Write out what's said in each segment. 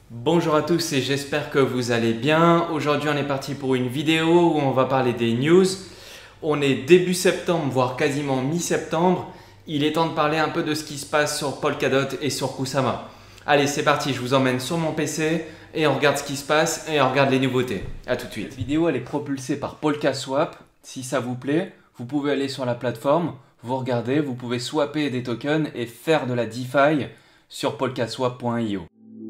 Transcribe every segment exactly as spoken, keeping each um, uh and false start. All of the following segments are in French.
Bonjour à tous et j'espère que vous allez bien. Aujourd'hui on est parti pour une vidéo où on va parler des news. On est début septembre, voire quasiment mi-septembre. Il est temps de parler un peu de ce qui se passe sur Polkadot et sur Kusama. Allez, c'est parti, je vous emmène sur mon P C et on regarde ce qui se passe et on regarde les nouveautés. A tout de suite. Cette vidéo elle est propulsée par PolkaSwap. Si ça vous plaît, vous pouvez aller sur la plateforme, vous regardez, vous pouvez swapper des tokens et faire de la DeFi sur polkaswap point i o.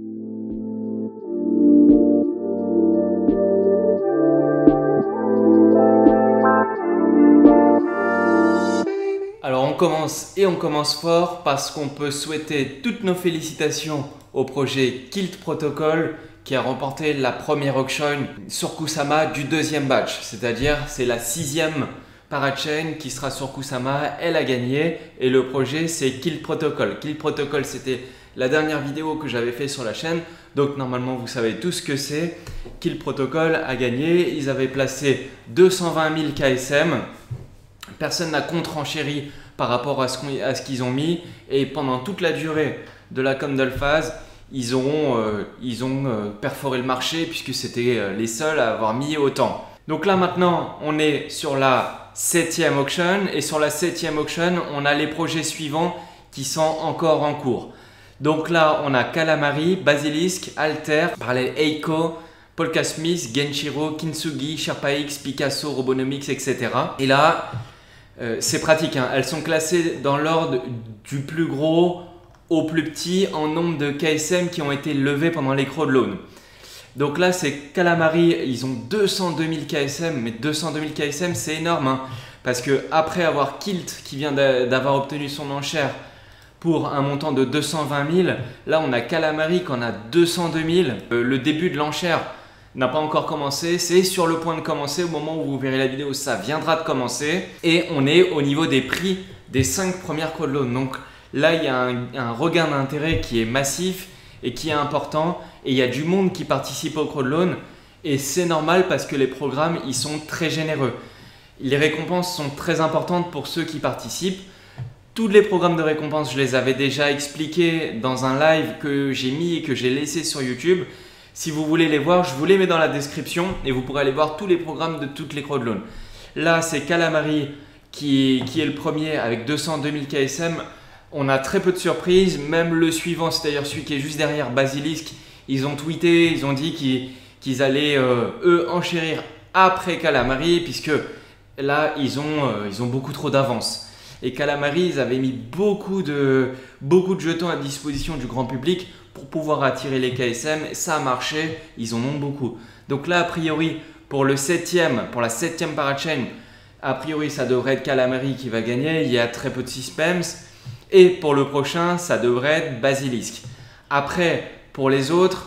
Alors on commence et on commence fort parce qu'on peut souhaiter toutes nos félicitations au projet Kilt Protocol qui a remporté la première auction sur Kusama du deuxième batch, c'est-à-dire c'est la sixième parachain qui sera sur Kusama, elle a gagné et le projet c'est Kilt Protocol. Kilt Protocol c'était la dernière vidéo que j'avais fait sur la chaîne, donc normalement vous savez tout ce que c'est. Kilt Protocol a gagné, ils avaient placé deux cent vingt mille K S M. Personne n'a contre-enchéri par rapport à ce qu'on, à ce qu'ils ont mis et pendant toute la durée de la candle phase, ils ont, euh, ils ont euh, perforé le marché puisque c'était euh, les seuls à avoir mis autant. Donc là maintenant, on est sur la septième auction et sur la septième auction, on a les projets suivants qui sont encore en cours. Donc là, on a Calamari, Basilisk, Alter, Parallel Eiko, Polkasmith, Genshiro, Kintsugi, SherpaX, Picasso, Robonomics, et cetera. Et là, euh, c'est pratique, hein. Elles sont classées dans l'ordre du plus gros au plus petit en nombre de K S M qui ont été levés pendant les crowdloans. Donc là, c'est Calamari, ils ont deux cent deux mille K S M, mais deux cent deux mille K S M, c'est énorme, hein, parce que après avoir Kilt qui vient d'avoir obtenu son enchère pour un montant de deux cent vingt mille, là on a Calamari qui en a deux cent deux mille. Euh, le début de l'enchère n'a pas encore commencé, c'est sur le point de commencer. Au moment où vous verrez la vidéo, ça viendra de commencer. Et on est au niveau des prix des cinq premières crowdloans. Donc là, il y a un, un regain d'intérêt qui est massif et qui est important. Et il y a du monde qui participe au crowdloan. Et c'est normal parce que les programmes, ils sont très généreux. Les récompenses sont très importantes pour ceux qui participent. Tous les programmes de récompense, je les avais déjà expliqués dans un live que j'ai mis et que j'ai laissé sur YouTube. Si vous voulez les voir, je vous les mets dans la description et vous pourrez aller voir tous les programmes de toutes les crowdloans. Là, c'est Calamari qui, qui est le premier avec deux cent deux mille K S M. On a très peu de surprises. Même le suivant, c'est d'ailleurs celui qui est juste derrière, Basilisk, ils ont tweeté, ils ont dit qu'ils qu'ils allaient euh, eux enchérir après Calamari puisque là, ils ont, euh, ils ont beaucoup trop d'avance. Et Calamari, ils avaient mis beaucoup de, beaucoup de jetons à disposition du grand public pour pouvoir attirer les K S M. Ça a marché, ils en ont beaucoup. Donc là, a priori, pour le septième, pour la septième parachain, a priori, ça devrait être Calamari qui va gagner. Il y a très peu de suspens. Et pour le prochain, ça devrait être Basilisk. Après, pour les autres,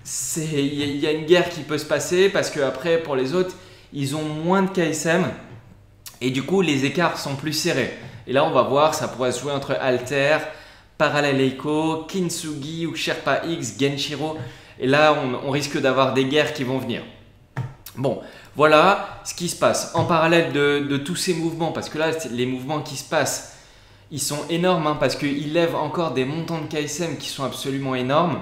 il y a une guerre qui peut se passer parce que après, pour les autres, ils ont moins de K S M. Et du coup, les écarts sont plus serrés. Et là, on va voir, ça pourrait se jouer entre Alter, Parallel Eiko, Kintsugi ou SherpaX, Genshiro. Et là, on, on risque d'avoir des guerres qui vont venir. Bon, voilà ce qui se passe. En parallèle de, de tous ces mouvements, parce que là, les mouvements qui se passent, ils sont énormes hein, parce qu'ils lèvent encore des montants de K S M qui sont absolument énormes.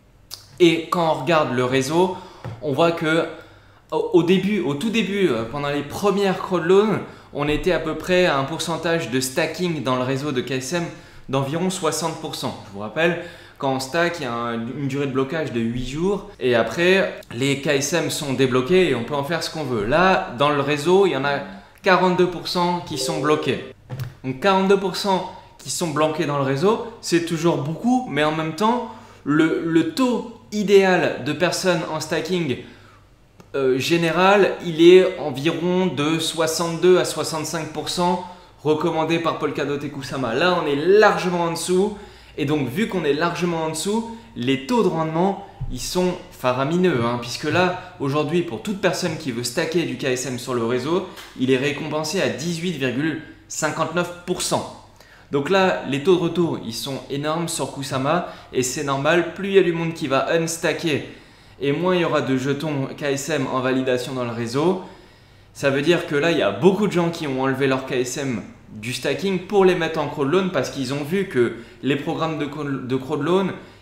Et quand on regarde le réseau, on voit que au début, au tout début, pendant les premières crowdloans, on était à peu près à un pourcentage de stacking dans le réseau de K S M d'environ soixante pour cent. Je vous rappelle, quand on stack, il y a un, une durée de blocage de huit jours et après, les K S M sont débloqués et on peut en faire ce qu'on veut. Là, dans le réseau, il y en a quarante-deux pour cent qui sont bloqués. Donc quarante-deux pour cent qui sont bloqués dans le réseau, c'est toujours beaucoup, mais en même temps, le, le taux idéal de personnes en stacking Euh, général, il est environ de soixante-deux à soixante-cinq pour cent recommandé par Polkadot et Kusama. Là, on est largement en dessous et donc vu qu'on est largement en dessous, les taux de rendement, ils sont faramineux hein, puisque là, aujourd'hui, pour toute personne qui veut stacker du K S M sur le réseau, il est récompensé à dix-huit virgule cinquante-neuf pour cent. Donc là, les taux de retour, ils sont énormes sur Kusama et c'est normal, plus il y a du monde qui va unstacker et moins il y aura de jetons K S M en validation dans le réseau. Ça veut dire que là, il y a beaucoup de gens qui ont enlevé leur K S M du stacking pour les mettre en crowdloan parce qu'ils ont vu que les programmes de, de crowdloan,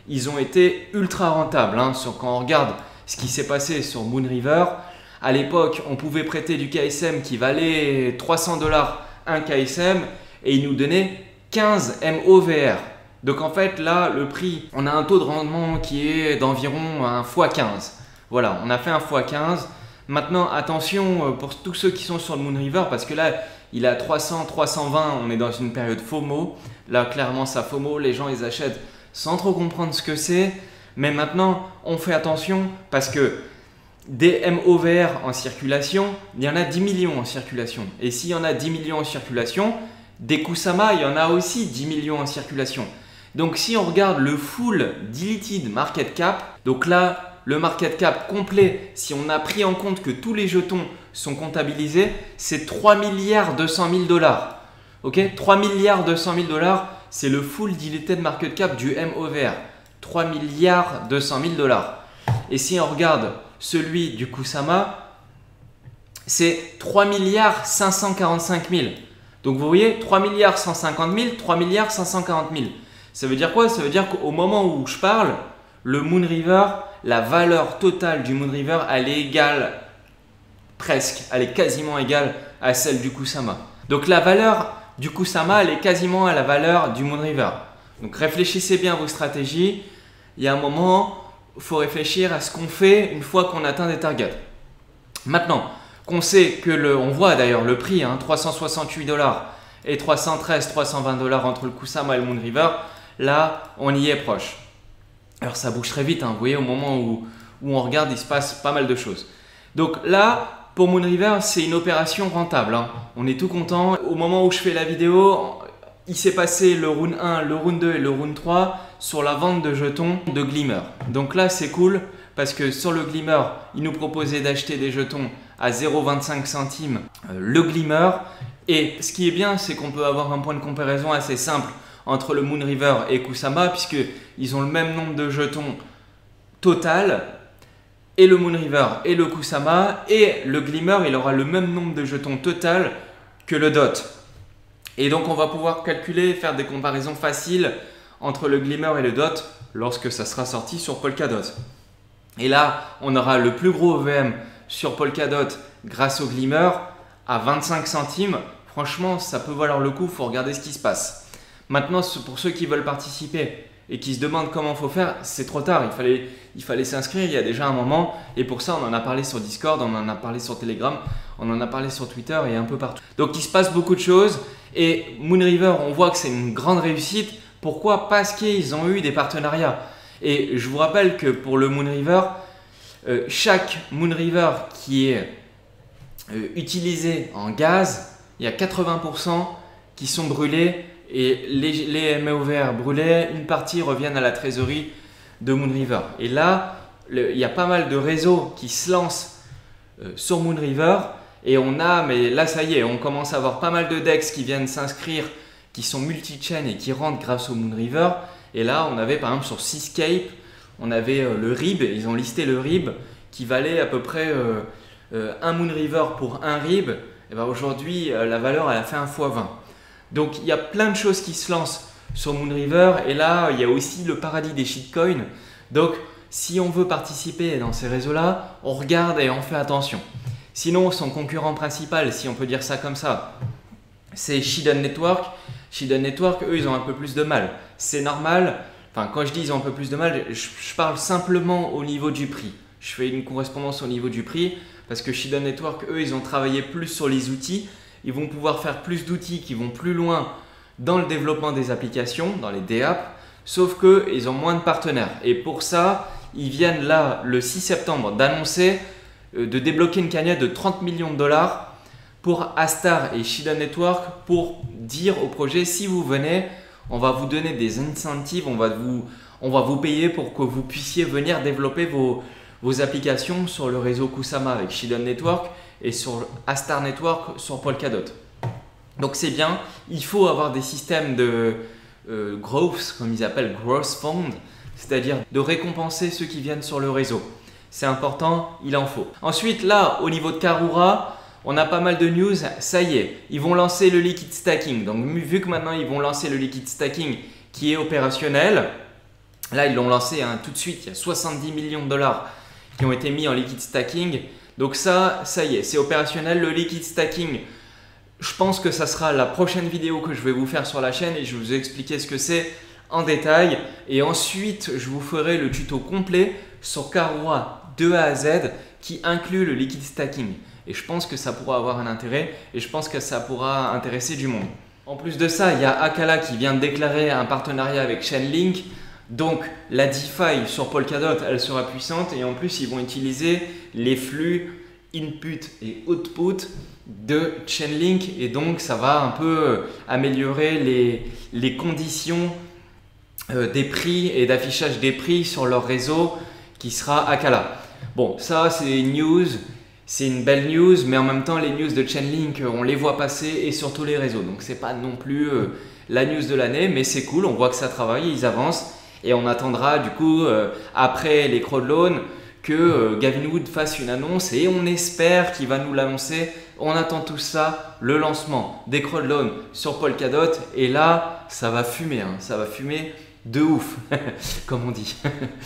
ils ont été ultra rentables. Hein, sur, quand on regarde ce qui s'est passé sur Moonriver, à l'époque, on pouvait prêter du K S M qui valait trois cents dollars un K S M et ils nous donnaient quinze M O V R. Donc en fait, là, le prix, on a un taux de rendement qui est d'environ un fois quinze. Voilà, on a fait un fois quinze. Maintenant, attention pour tous ceux qui sont sur le Moonriver, parce que là, il est à trois cents, trois cent vingt, on est dans une période FOMO. Là, clairement, ça FOMO, les gens, ils achètent sans trop comprendre ce que c'est. Mais maintenant, on fait attention parce que des M O V R en circulation, il y en a dix millions en circulation. Et s'il y en a dix millions en circulation, des Kusama, il y en a aussi dix millions en circulation. Donc, si on regarde le full diluted market cap, donc là, le market cap complet, si on a pris en compte que tous les jetons sont comptabilisés, c'est trois milliards deux cent mille dollars. Ok, trois milliards deux cent mille dollars, c'est le full diluted market cap du M O V R. trois milliards deux cent mille dollars. Et si on regarde celui du Kusama, c'est trois milliards cinq cent quarante-cinq mille. Donc vous voyez, trois milliards cent cinquante mille, trois milliards cinq cent quarante mille. Ça veut dire quoi? Ça veut dire qu'au moment où je parle, le Moonriver, la valeur totale du Moonriver, elle est égale, presque, elle est quasiment égale à celle du Kusama. Donc la valeur du Kusama, elle est quasiment à la valeur du Moonriver. Donc réfléchissez bien à vos stratégies. Il y a un moment, il faut réfléchir à ce qu'on fait une fois qu'on atteint des targets. Maintenant qu'on sait que le, on voit d'ailleurs le prix, hein, trois cent soixante-huit dollars et trois cent treize, trois cent vingt dollars entre le Kusama et le Moonriver, là, on y est proche. Alors ça bouge très vite, hein, vous voyez, au moment où, où on regarde, il se passe pas mal de choses. Donc là, pour Moonriver, c'est une opération rentable. Hein. On est tout content. Au moment où je fais la vidéo, il s'est passé le round un, le round deux et le round trois sur la vente de jetons de Glimmer. Donc là, c'est cool parce que sur le Glimmer, il nous proposait d'acheter des jetons à zéro virgule vingt-cinq centimes euh, le Glimmer. Et ce qui est bien, c'est qu'on peut avoir un point de comparaison assez simple entre le Moonriver et Kusama puisqu'ils ont le même nombre de jetons total. Et le Moonriver et le Kusama et le Glimmer, il aura le même nombre de jetons total que le D O T. Et donc on va pouvoir calculer, faire des comparaisons faciles entre le Glimmer et le D O T lorsque ça sera sorti sur Polkadot. Et là, on aura le plus gros O V M sur Polkadot grâce au Glimmer à vingt-cinq centimes. Franchement, ça peut valoir le coup, il faut regarder ce qui se passe. Maintenant, pour ceux qui veulent participer et qui se demandent comment il faut faire, c'est trop tard, il fallait, il fallait s'inscrire il y a déjà un moment et pour ça on en a parlé sur Discord, on en a parlé sur Telegram, on en a parlé sur Twitter et un peu partout. Donc il se passe beaucoup de choses et Moonriver, on voit que c'est une grande réussite. Pourquoi? Parce qu'ils ont eu des partenariats. Et je vous rappelle que pour le Moonriver, euh, chaque Moonriver qui est euh, utilisé en gaz, il y a quatre-vingts pour cent qui sont brûlés. Et les, les M O V R brûlés, une partie reviennent à la trésorerie de Moonriver. Et là, le, il y a pas mal de réseaux qui se lancent euh, sur Moonriver. Et on a, mais là ça y est, on commence à avoir pas mal de D E X qui viennent s'inscrire, qui sont multi-chain et qui rentrent grâce au Moonriver. Et là, on avait par exemple sur Seascape, on avait euh, le R I B, ils ont listé le R I B qui valait à peu près euh, euh, un Moonriver pour un R I B. Et ben aujourd'hui, euh, la valeur elle a fait un fois vingt. Donc il y a plein de choses qui se lancent sur Moonriver et là il y a aussi le paradis des shitcoins. Donc si on veut participer dans ces réseaux-là, on regarde et on fait attention. Sinon son concurrent principal, si on peut dire ça comme ça, c'est Shiden Network. Shiden Network, eux ils ont un peu plus de mal. C'est normal, enfin quand je dis ils ont un peu plus de mal, je, je parle simplement au niveau du prix. Je fais une correspondance au niveau du prix parce que Shiden Network, eux ils ont travaillé plus sur les outils. Ils vont pouvoir faire plus d'outils qui vont plus loin dans le développement des applications, dans les D apps, sauf qu'ils ont moins de partenaires. Et pour ça, ils viennent là, le six septembre, d'annoncer, euh, de débloquer une cagnotte de trente millions de dollars pour Astar et Shiden Network pour dire au projet, si vous venez, on va vous donner des incentives, on va vous, on va vous payer pour que vous puissiez venir développer vos, vos applications sur le réseau Kusama avec Shiden Network et sur Astar Network sur Polkadot. Donc c'est bien, il faut avoir des systèmes de euh, growth, comme ils appellent growth fund, c'est-à-dire de récompenser ceux qui viennent sur le réseau. C'est important, il en faut. Ensuite là, au niveau de Karura, on a pas mal de news, ça y est, ils vont lancer le liquid stacking. Donc vu que maintenant ils vont lancer le liquid stacking qui est opérationnel, Là, ils l'ont lancé hein, tout de suite. Il y a soixante-dix millions de dollars qui ont été mis en liquid stacking. Donc ça, ça y est, c'est opérationnel. Le liquid stacking, je pense que ça sera la prochaine vidéo que je vais vous faire sur la chaîne et je vais vous expliquer ce que c'est en détail. Et ensuite, je vous ferai le tuto complet sur Karora de A à Z qui inclut le liquid stacking. Et je pense que ça pourra avoir un intérêt et je pense que ça pourra intéresser du monde. En plus de ça, il y a Acala qui vient de déclarer un partenariat avec Chainlink. Donc la DeFi sur Polkadot, elle sera puissante et en plus ils vont utiliser les flux input et output de Chainlink et donc ça va un peu améliorer les, les conditions euh, des prix et d'affichage des prix sur leur réseau qui sera Acala. Bon, ça c'est une news, c'est une belle news, mais en même temps les news de Chainlink on les voit passer et sur tous les réseaux, donc c'est pas non plus euh, la news de l'année, mais c'est cool, on voit que ça travaille, ils avancent. Et on attendra du coup euh, après les crowdloans que euh, Gavin Wood fasse une annonce et on espère qu'il va nous l'annoncer. On attend tout ça, le lancement des crowdloans sur Polkadot et là ça va fumer, hein, ça va fumer de ouf comme on dit.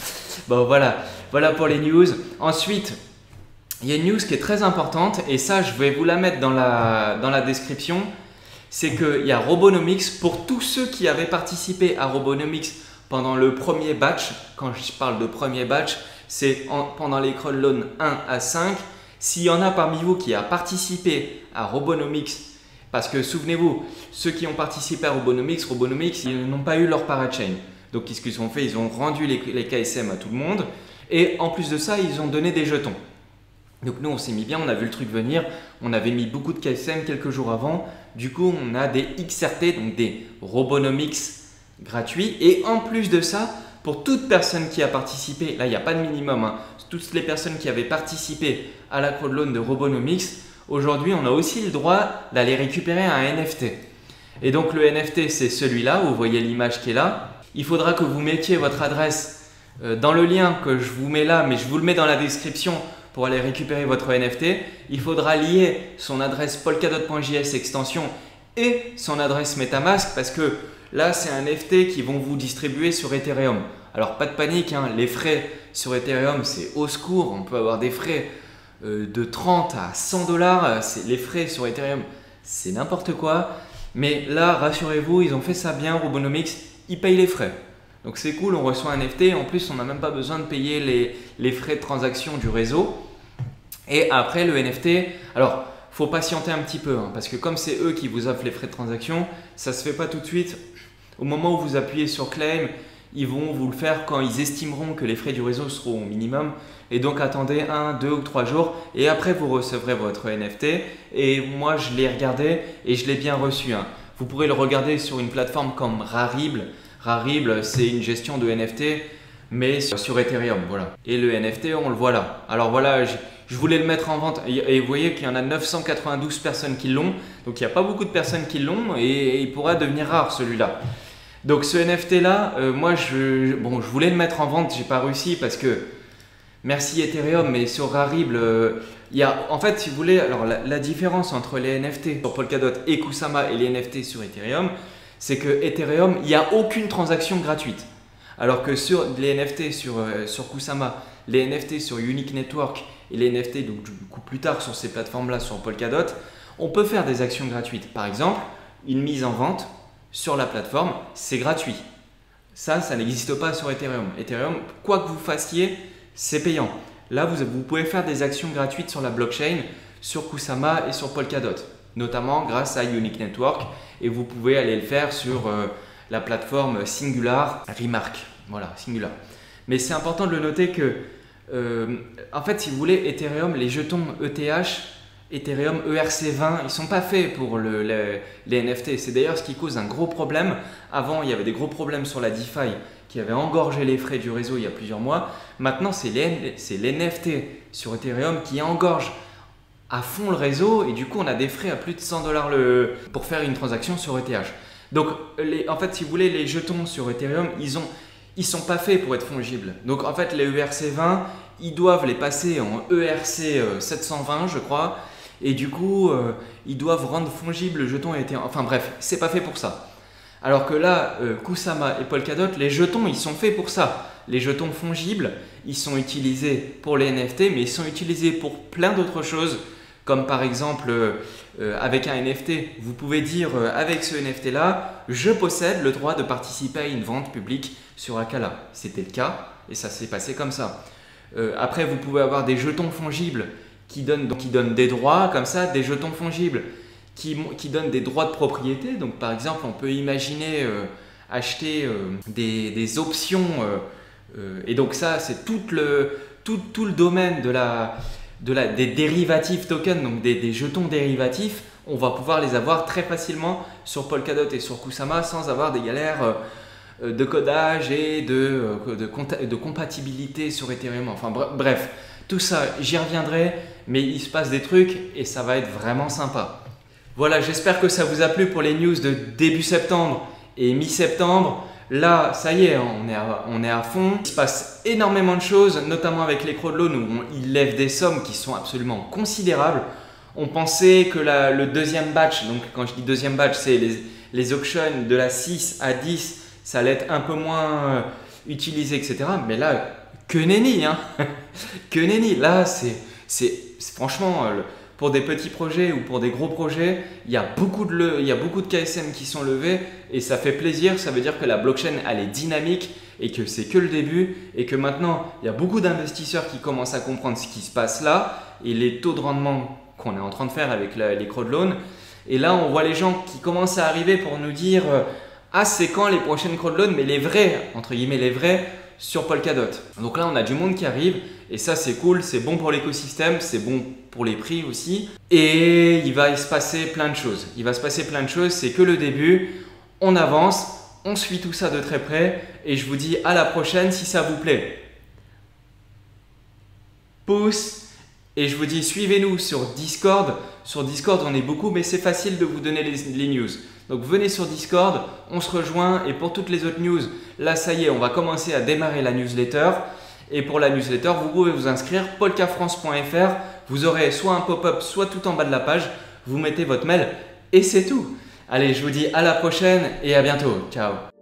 Bon voilà, voilà pour les news. Ensuite, il y a une news qui est très importante et ça je vais vous la mettre dans la, dans la description. C'est qu'il y a Robonomics pour tous ceux qui avaient participé à Robonomics pendant le premier batch. Quand je parle de premier batch, c'est pendant les crowdloans un à cinq. S'il y en a parmi vous qui a participé à Robonomics, parce que souvenez-vous, ceux qui ont participé à Robonomics, Robonomics, ils n'ont pas eu leur parachain. Donc qu'est-ce qu'ils ont fait? Ils ont rendu les, les K S M à tout le monde et en plus de ça, ils ont donné des jetons. Donc nous, on s'est mis bien, on a vu le truc venir, on avait mis beaucoup de K S M quelques jours avant. Du coup, on a des X R T, donc des Robonomics gratuit et en plus de ça, pour toute personne qui a participé, là il n'y a pas de minimum, hein, toutes les personnes qui avaient participé à la crowdloan de Robonomics, aujourd'hui on a aussi le droit d'aller récupérer un N F T. Et donc le N F T c'est celui-là, vous voyez l'image qui est là. Il faudra que vous mettiez votre adresse euh, dans le lien que je vous mets là, mais je vous le mets dans la description pour aller récupérer votre N F T. Il faudra lier son adresse polkadot.js extension et son adresse MetaMask parce que là, c'est un N F T qui vont vous distribuer sur Ethereum. Alors, pas de panique, hein, les frais sur Ethereum, c'est au secours. On peut avoir des frais euh, de trente à cent dollars. Les frais sur Ethereum, c'est n'importe quoi. Mais là, rassurez-vous, ils ont fait ça bien, Robonomics, ils payent les frais. Donc, c'est cool, on reçoit un N F T. En plus, on n'a même pas besoin de payer les, les frais de transaction du réseau. Et après, le N F T, alors, il faut patienter un petit peu hein, parce que comme c'est eux qui vous offrent les frais de transaction, ça ne se fait pas tout de suite. Au moment où vous appuyez sur Claim, ils vont vous le faire quand ils estimeront que les frais du réseau seront au minimum. Et donc attendez un, deux ou trois jours et après vous recevrez votre N F T. Et moi je l'ai regardé et je l'ai bien reçu. Hein. Vous pourrez le regarder sur une plateforme comme Rarible. Rarible c'est une gestion de N F T mais sur Ethereum. Voilà. Et le N F T on le voit là. Alors voilà, je, je voulais le mettre en vente et, et vous voyez qu'il y en a neuf cent quatre-vingt-douze personnes qui l'ont. Donc il n'y a pas beaucoup de personnes qui l'ont et, et il pourra devenir rare celui-là. Donc ce N F T là, euh, moi je, bon, je voulais le mettre en vente, j'ai pas réussi parce que merci Ethereum, mais sur Rarible, euh, il y a en fait si vous voulez, alors la, la différence entre les N F T sur Polkadot et Kusama et les N F T sur Ethereum, c'est que Ethereum, il n'y a aucune transaction gratuite. Alors que sur les N F T sur, euh, sur Kusama, les N F T sur Unique Network et les N F T donc, du coup plus tard sur ces plateformes là sur Polkadot, on peut faire des actions gratuites. Par exemple, une mise en vente sur la plateforme, c'est gratuit. Ça, ça n'existe pas sur Ethereum. Ethereum, quoi que vous fassiez, c'est payant. Là, vous, vous pouvez faire des actions gratuites sur la blockchain, sur Kusama et sur Polkadot, notamment grâce à Unique Network. Et vous pouvez aller le faire sur euh, la plateforme Singular Remark. Voilà, Singular. Mais c'est important de le noter que, euh, en fait, si vous voulez, Ethereum, les jetons E T H, Ethereum E R C vingt, ils ne sont pas faits pour le, le, les N F T. C'est d'ailleurs ce qui cause un gros problème. Avant, il y avait des gros problèmes sur la DeFi qui avaient engorgé les frais du réseau il y a plusieurs mois. Maintenant, c'est les, les N F T sur Ethereum qui engorgent à fond le réseau et du coup, on a des frais à plus de cent dollars le, pour faire une transaction sur E T H. Donc, les, en fait, si vous voulez, les jetons sur Ethereum, ils ont, ils sont pas faits pour être fongibles. Donc, en fait, les E R C vingt, ils doivent les passer en E R C sept cent vingt, je crois. Et du coup, euh, ils doivent rendre fongible le jeton Ethereum. Enfin bref, c'est pas fait pour ça. Alors que là, euh, Kusama et Polkadot, les jetons, ils sont faits pour ça. Les jetons fongibles, ils sont utilisés pour les N F T, mais ils sont utilisés pour plein d'autres choses, comme par exemple, euh, euh, avec un N F T, vous pouvez dire, euh, avec ce N F T-là, je possède le droit de participer à une vente publique sur Akala. C'était le cas, et ça s'est passé comme ça. Euh, après, vous pouvez avoir des jetons fongibles qui donnent, donc, qui donnent des droits, comme ça, des jetons fongibles qui, qui donnent des droits de propriété. Donc, par exemple, on peut imaginer euh, acheter euh, des, des options, euh, euh, et donc ça, c'est tout le, tout, tout le domaine de la, de la, des dérivatifs tokens, donc des, des jetons dérivatifs. On va pouvoir les avoir très facilement sur Polkadot et sur Kusama sans avoir des galères euh, de codage et de, de, de compatibilité sur Ethereum. Enfin bref, tout ça, j'y reviendrai, mais il se passe des trucs et ça va être vraiment sympa. Voilà, j'espère que ça vous a plu pour les news de début septembre et mi-septembre. Là, ça y est, on est, à, on est à fond. Il se passe énormément de choses, notamment avec les crowdloans où on, ils lèvent des sommes qui sont absolument considérables. On pensait que la, le deuxième batch, donc quand je dis deuxième batch, c'est les, les auctions de la six à dix, ça allait être un peu moins euh, utilisé, et cetera. Mais là, que nenni, hein que nenni. Là, c'est franchement, euh, pour des petits projets ou pour des gros projets, il y a beaucoup de, le, il y a beaucoup de K S M qui sont levés et ça fait plaisir. Ça veut dire que la blockchain, elle est dynamique et que c'est que le début et que maintenant, il y a beaucoup d'investisseurs qui commencent à comprendre ce qui se passe là et les taux de rendement qu'on est en train de faire avec la, les crowdloans. Et là, on voit les gens qui commencent à arriver pour nous dire euh, ah, c'est quand les prochaines crowdloans, mais les vrais, entre guillemets, les vrais sur Polkadot. Donc là, on a du monde qui arrive et ça, c'est cool, c'est bon pour l'écosystème, c'est bon pour les prix aussi. Et il va se passer plein de choses. Il va se passer plein de choses, c'est que le début. On avance, on suit tout ça de très près et je vous dis à la prochaine si ça vous plaît. Pouce! Et je vous dis, suivez-nous sur Discord. Sur Discord, on est beaucoup, mais c'est facile de vous donner les, les news. Donc venez sur Discord, on se rejoint. Et pour toutes les autres news, là, ça y est, on va commencer à démarrer la newsletter. Et pour la newsletter, vous pouvez vous inscrire, polkafrance point F R. Vous aurez soit un pop-up, soit tout en bas de la page. Vous mettez votre mail et c'est tout. Allez, je vous dis à la prochaine et à bientôt. Ciao!